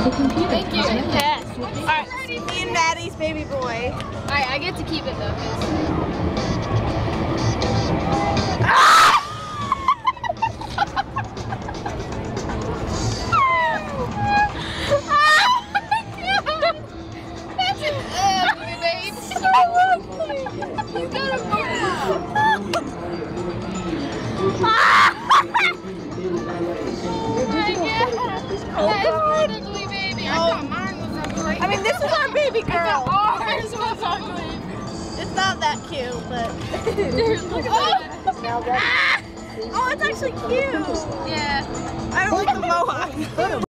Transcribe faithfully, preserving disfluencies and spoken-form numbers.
Thank you. Yes. Alright, me and Maddie's baby boy. Alright, I get to keep it though. That's an ugly baby. So ugly. You got a boy. I mean, this is our baby girl. Ours was ugly. It's not that cute, but. Dude, look at that. Oh, it's actually cute. Yeah. I don't like the mohawk.